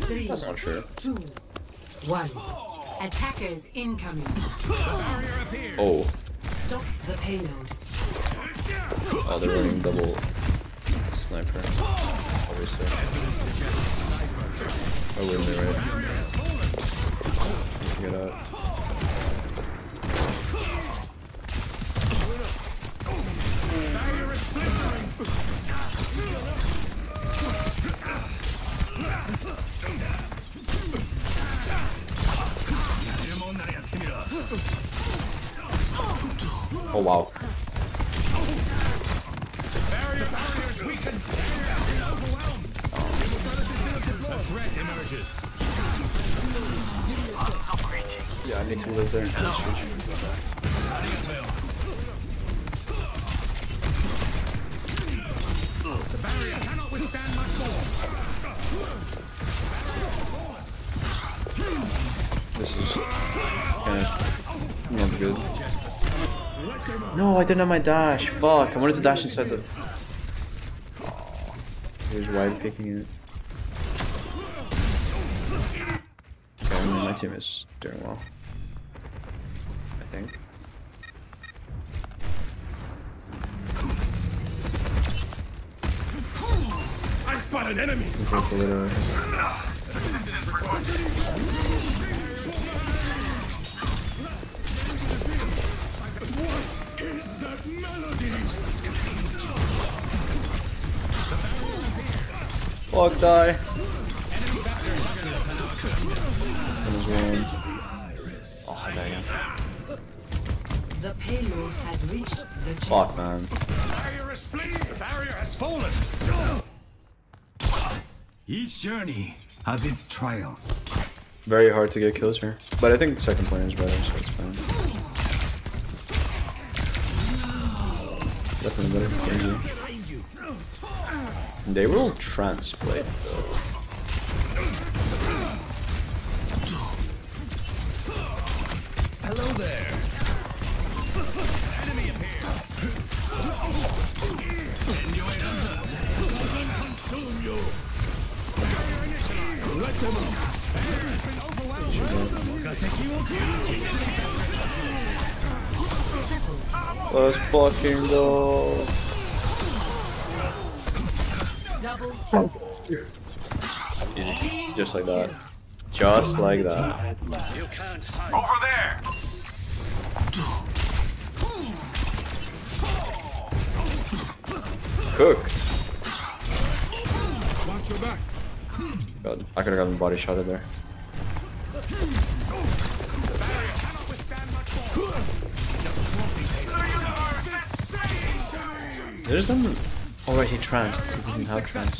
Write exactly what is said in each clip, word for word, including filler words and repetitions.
Three, That's not true. Two, one. Attackers incoming. Oh. Stop the payload. Oh, they're running double sniper. Obviously. Oh, wouldn't they, right? Get out. Oh wow. Yeah, I need to live there. The barrier cannot withstand much more. This is kind of not good. No, I didn't have my dash. Fuck, I wanted to dash inside the... Oh, he was wide picking it. Okay, I mean, my team is doing well. I think. I spot an enemy! What is that melody? Fuck, die. Oh, I died again. The payload has reached the chip. Fuck, man. The barrier is split. The barrier has fallen. Each journey has its trials. Very hard to get kills here. But I think second point is better, so it's fine. Definitely better. Easy. They will transplant though. Hello there. Enemy appeared. Consume you. Let them up. Barrier has been overwhelmed. Let's fucking go. Easy. Just like that. Just like that. Over there. Cooked. Watch your back. God, I could have gotten body shotted there. There's some. Oh right, he tranced. He didn't have trance.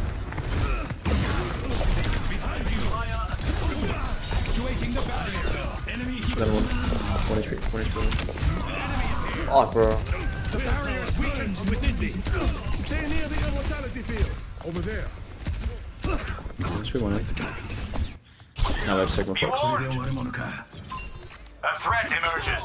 Got one. one H P. one H P. Oh, bro. The barrier is weakened within me. Stay near the immortality field. Over there. one H P, one H P. Now I have Sigma Fox. A threat emerges.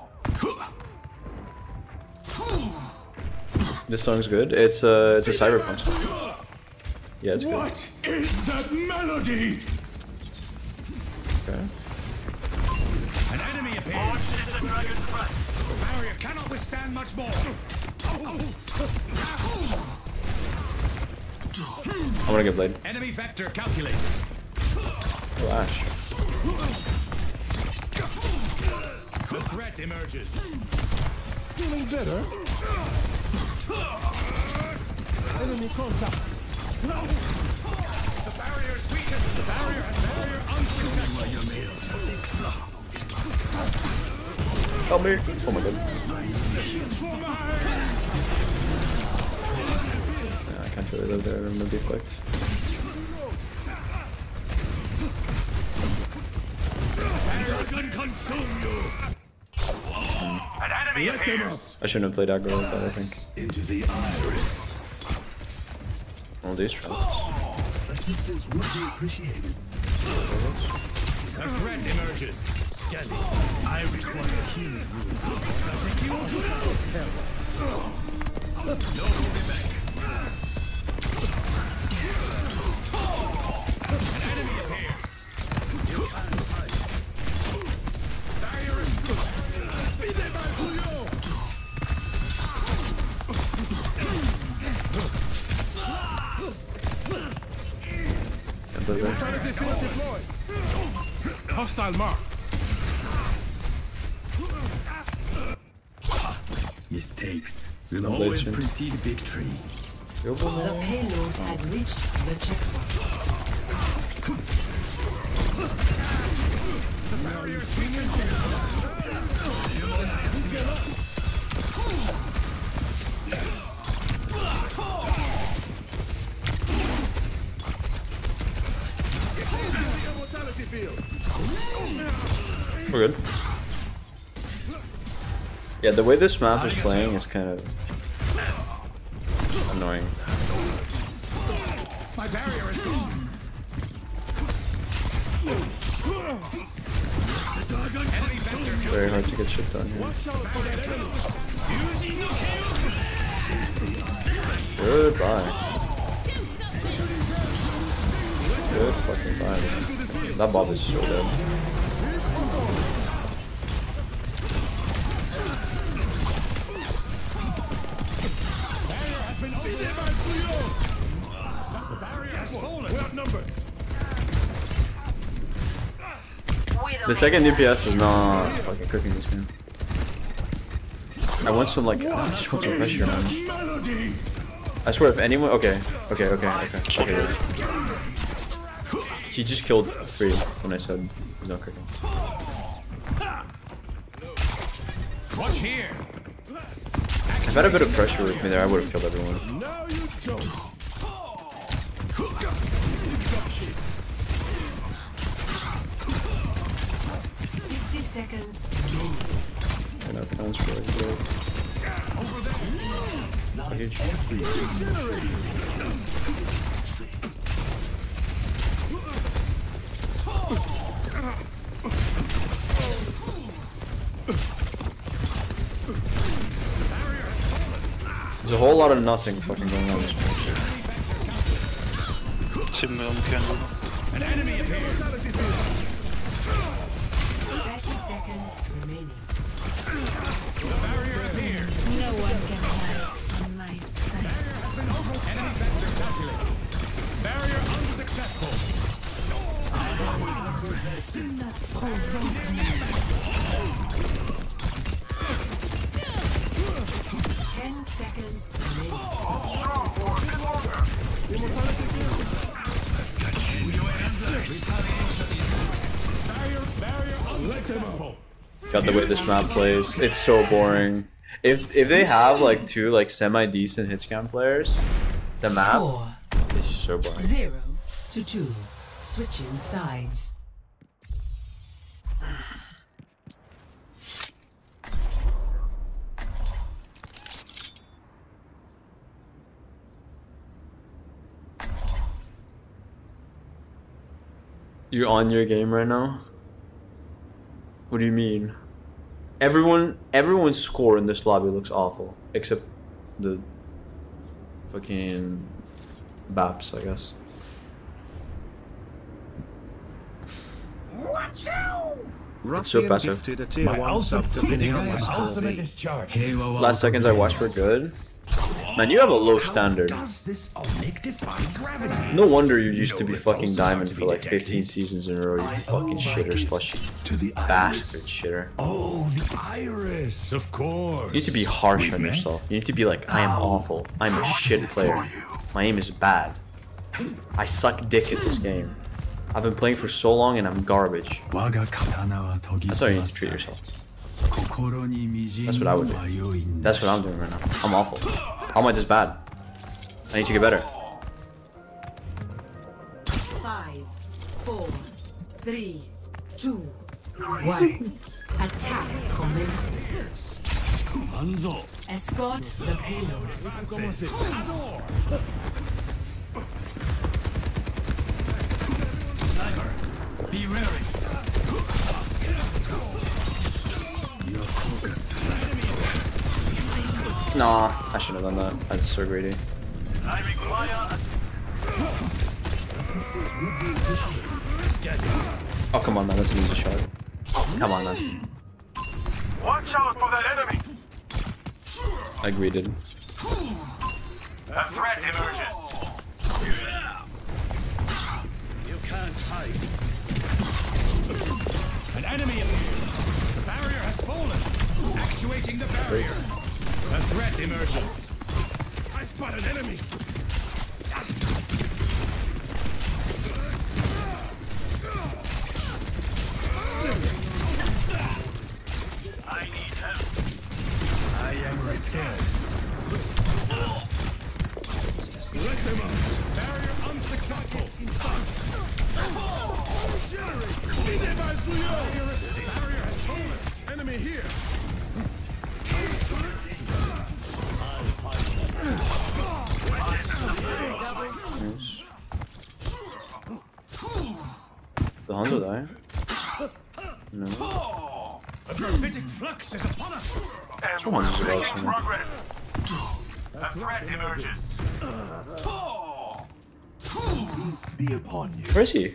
This song's good. It's a, it's a cyberpunk song. Yeah, it's good. What is that melody? Okay. An enemy appears. The barrier cannot withstand much more. I'm gonna get Blade. Enemy vector calculated. Oh, Ash. The threat emerges. Feeling better? Enemy contact. No! The barrier is weakened. The barrier has barrier unsuccessful. Help me! Oh my god. Yeah, I can't really live there. I'm gonna be clicked. Can consume you. An enemy appears. I shouldn't have played aggro like that, I think. Into the iris. All these traps. Assistance would be appreciated. A threat emerges. Scanning. I require healing. No holding back. An enemy They're there. Hostile mark. Mistakes will No always blades, precede victory. Yo, The boy. payload has reached the checkpoint. We're good. Yeah, the way this map is playing is kind of annoying. My barrier is gone. Very hard to get shit done here. Watch out for that enemy. Goodbye. Good fucking bye. That Bob is so dead. The barrier has fallen. We're outnumbered. The second D P S is not fucking cooking this game. I want some like, I just want some pressure, man. Melody. I swear, if anyone, okay, okay, okay, okay, okay. He just killed three when I said he's not cooking. Watch here. If I had a bit of pressure with me there, I would have killed everyone. Now you don't. Sixty seconds. And our plans for like good. Huge. There's a whole lot of nothing fucking going on this match. An enemy appears. Thirty seconds remaining. The barrier appears. No one can hide on my sight. Enemy vector calculated. Barrier unsuccessful. Ten seconds remaining. Barrier, barrier unsuccessful. God, the way this map plays, it's so boring. If if they have like two like semi decent hitscan players, the map Score is just so boring. zero to two. Switching sides. You're on your game right now? What do you mean? Everyone, everyone's score in this lobby looks awful, except the fucking Baps, I guess. It's so passive. My ultimate is charged. Last seconds I watched were good. Man, you have a low standard. Does this Omnic defy gravity? No wonder you used to be fucking diamond for like fifteen seasons in a row, you fucking shitter slushy To the bastard iris. shitter. Oh, the iris, of course. You need to be harsh on yourself. You need to be like, I am awful. I'm a shit player. My aim is bad. I suck dick at this game. I've been playing for so long and I'm garbage. That's how you need to treat yourself. That's what I would do. That's what I'm doing right now. I'm awful. How am I this bad? I need to get better. Five, four, three, two, one. Attack commencing. Escort the payload. Be wary. Nah, I shouldn't have done that. That's so greedy. Oh, come on, man. That's an easy shot. Come on, man. Watch out for that enemy. I greeted. A threat emerges. side. An enemy appears. The barrier has fallen. Actuating the barrier. A threat emerges. I spot an enemy. I need help. I am repaired. Let them up. Barrier unsuccessful. Barrier has fallen. Enemy here. The Hondo die? No. A prophetic flux is upon us. Someone's about to. A threat emerges. Be upon you. Where is he?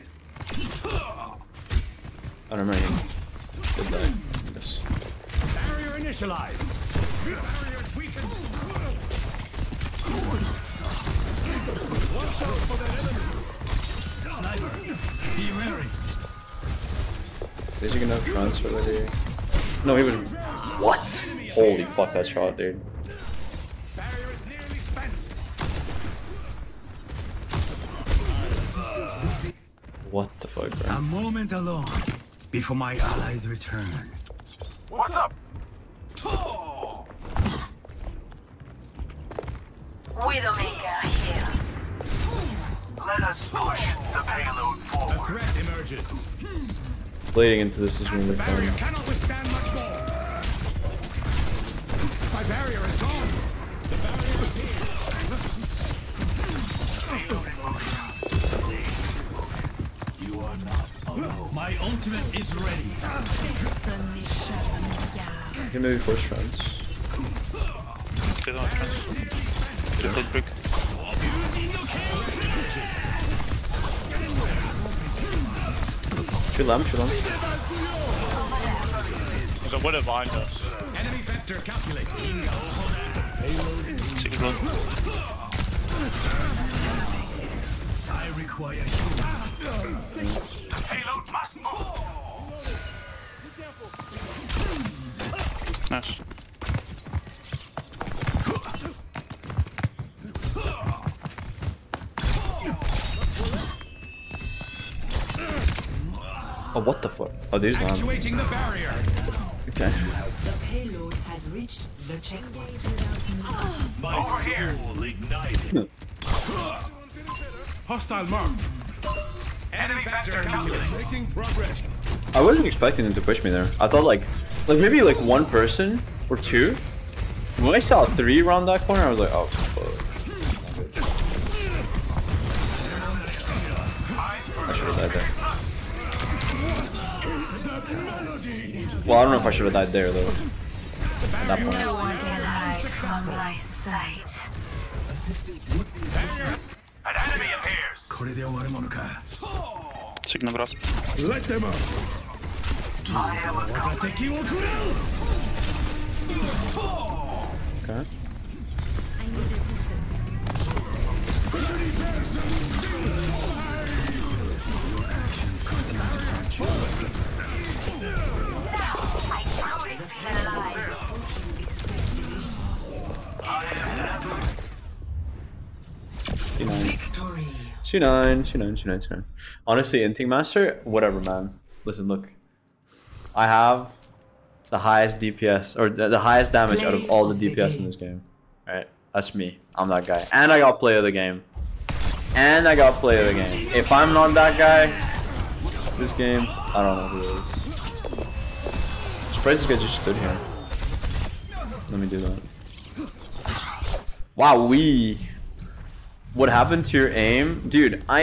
I don't remember him. Did that. Yes. Barrier initialized. Barrier weakened. Watch out for that enemy. Sniper, be wary. Is he gonna have transfer already? No, he was. What? Holy fuck, that shot, dude. Barrier is nearly spent. What the fuck, A bro? moment alone before my allies return. What's up? Widowmaker here. Let us push the payload forward. A threat emerges. Blading into this is gonna The be barrier fun. cannot withstand much more. My barrier is gone. The barrier You are not alone. My ultimate is ready. He maybe force trans. Shoot lamb, shoot lamb. There's a widow behind us. enemy vector calculated. Secret run. I require Payload must move. Nice. Oh, what the fuck? Oh, there's lamb. Actuating the barrier. Okay. The payload has reached the checkpoint. My soul ignited. Hostile mark. Enemy vector calculated. Making progress. I wasn't expecting them to push me there. I thought like, like maybe like one person or two. When I saw three around that corner, I was like, oh, fuck. I should have died there. Well, I don't know if I should have died there though. At that point. No one can hide from my sight. An enemy appears. これで終わるものか。 Signal grasp. Let them up. I am a Okay. I need assistance. C nine. C nine, C nine, C nine, C nine. Honestly, Inting Master, whatever, man. Listen, look. I have the highest D P S, or the, the highest damage out of all the D P S in this game. Alright, that's me. I'm that guy. And I got play of the game. And I got play of the game. If I'm not that guy, this game, I don't know who is. Surprised this guy just stood here. Let me do that. Wow, we. What happened to your aim? Dude, I